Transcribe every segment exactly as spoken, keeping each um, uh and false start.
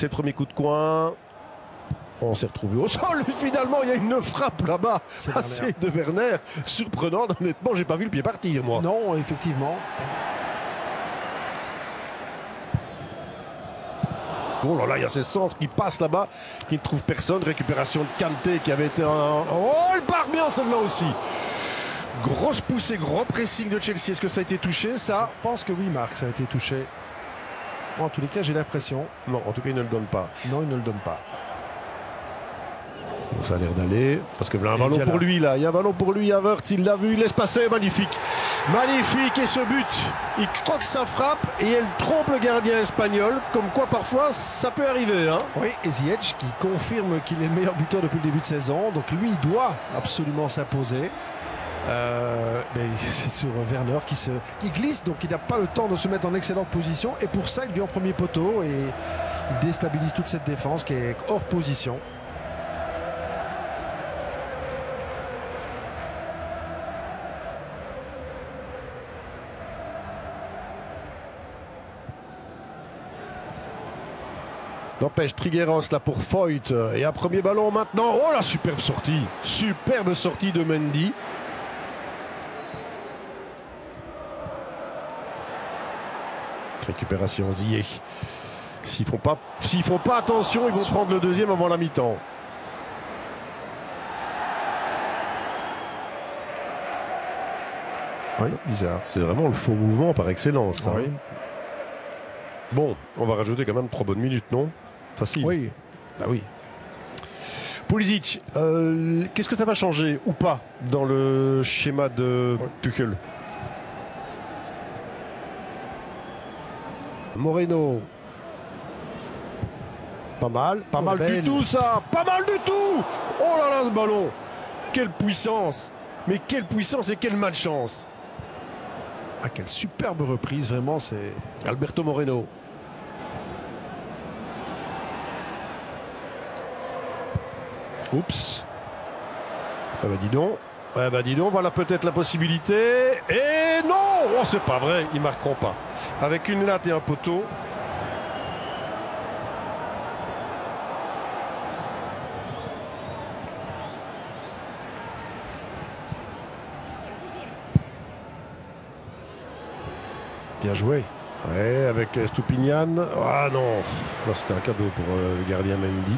c'est le premier coup de coin. On s'est retrouvé au sol. Finalement, il y a une frappe là-bas assez de Werner. Surprenant. Honnêtement, j'ai pas vu le pied partir, moi. Non, effectivement. Oh là là, il y a ces centres qui passent là-bas, qui ne trouvent personne. Récupération de Kanté qui avait été un... Oh, il part bien celle-là aussi. Grosse poussée, gros pressing de Chelsea. Est-ce que ça a été touché, ça? Je pense que oui, Marc, ça a été touché. En tous les cas, j'ai l'impression. Non, en tout cas, il ne le donne pas. Non, il ne le donne pas. Ça a l'air d'aller. Parce que là, un ballon pour lui, là. Il y a un ballon pour lui. Havertz, il l'a vu, il laisse passer. Magnifique. Magnifique. Et ce but, il croque sa frappe et elle trompe le gardien espagnol. Comme quoi, parfois, ça peut arriver. Hein. Oui, et Ziyech qui confirme qu'il est le meilleur buteur depuis le début de saison. Donc lui, il doit absolument s'imposer. Euh, c'est sur Werner qui, se, qui glisse, donc il n'a pas le temps de se mettre en excellente position. Et pour ça, il vient en premier poteau et il déstabilise toute cette défense qui est hors position. N'empêche, Trigueros là pour Foyt. Et un premier ballon maintenant. Oh la superbe sortie. Superbe sortie de Mendy. Récupération Ziyech. S'ils font pas, s'ils font pas attention, ils vont prendre le deuxième avant la mi-temps. Oui, bizarre. C'est vraiment le faux mouvement par excellence. Hein. Oui. Bon, on va rajouter quand même trois bonnes minutes, non? Facile. Oui. Bah oui. Pulisic, euh, qu'est-ce que ça va changer ou pas dans le schéma de Tuchel? Moreno. Pas mal, pas oh, mal belle. du tout ça. Pas mal du tout. Oh là là ce ballon. Quelle puissance. Mais quelle puissance et quelle malchance. Ah, quelle superbe reprise, vraiment, c'est... Alberto Moreno. Oups. Ah bah dis donc. Ah bah dis donc, voilà peut-être la possibilité. Et non. Oh c'est pas vrai, ils marqueront pas. Avec une latte et un poteau. Bien joué. Ouais, avec Stupinian. Ah non, non c'était un cadeau pour euh, le gardien Mendy.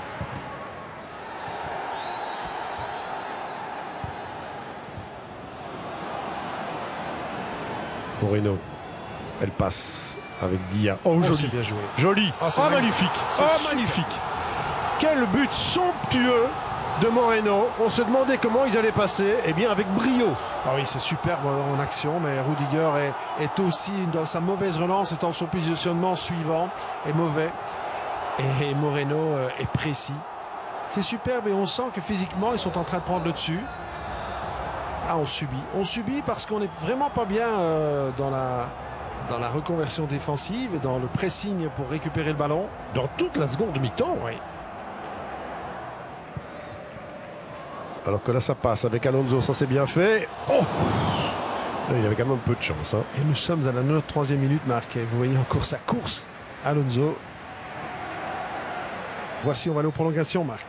Moreno. Elle passe avec Dia. Oh, Oh, joli. bien joué. Joli. Ah, oh, magnifique. magnifique. C'est Oh, super. magnifique. Quel but somptueux de Moreno. On se demandait comment ils allaient passer. Eh bien, avec brio. Ah oui, c'est superbe en action, mais Rudiger est, est aussi dans sa mauvaise relance et dans son positionnement suivant est mauvais. Et Moreno euh, est précis. C'est superbe et on sent que physiquement, ils sont en train de prendre le dessus. Ah, on subit. On subit parce qu'on n'est vraiment pas bien euh, dans la... dans la reconversion défensive et dans le pressing pour récupérer le ballon. Dans toute la seconde mi-temps. Oui. Alors que là, ça passe avec Alonso. Ça, c'est bien fait. Oh, il avait quand même un peu de chance. Hein. Et nous sommes à la quatre-vingt-treizième minute, Marc. Vous voyez encore sa course. Alonso. Voici, on va aller aux prolongations, Marc.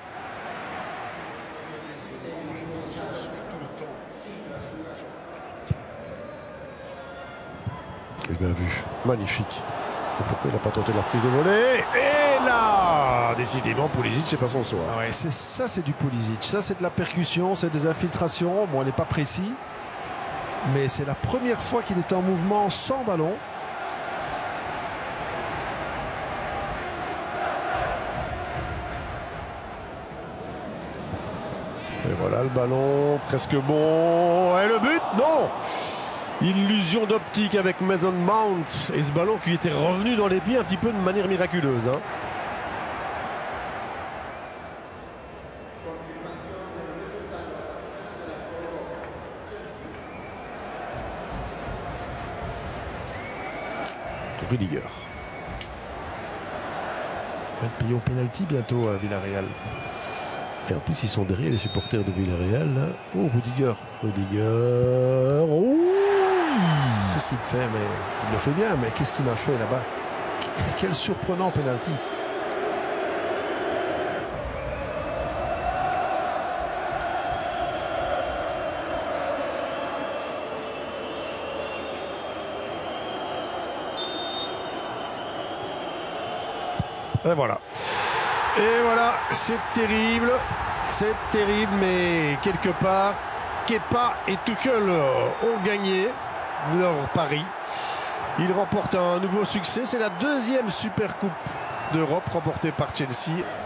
Quel bien vu. Magnifique. Et pourquoi il n'a pas tenté la prise de volée? Et là, décidément, Pulisic, c'est pas son soir. Ah ouais, c'est ça, c'est du Pulisic. Ça, c'est de la percussion, c'est des infiltrations. Bon, elle n'est pas précis. Mais c'est la première fois qu'il est en mouvement sans ballon. Et voilà le ballon, presque bon. Et le but, non. Illusion d'optique avec Mason Mount. Et ce ballon qui était revenu dans les pieds un petit peu de manière miraculeuse. Hein. Rudiger. Il va être payé au pénalty bientôt à Villarreal. Et en plus, ils sont derrière les supporters de Villarreal. Là. Oh, Rudiger. Rudiger. Oh. Qu'est-ce qu'il fait? Mais il le fait bien, mais qu'est-ce qu'il m'a fait là-bas? Quel surprenant pénalty. Et voilà. Et voilà, c'est terrible. C'est terrible, mais quelque part, Kepa et Tuchel ont gagné leur pari. Ils remportent un nouveau succès. C'est la deuxième Super Coupe d'Europe remportée par Chelsea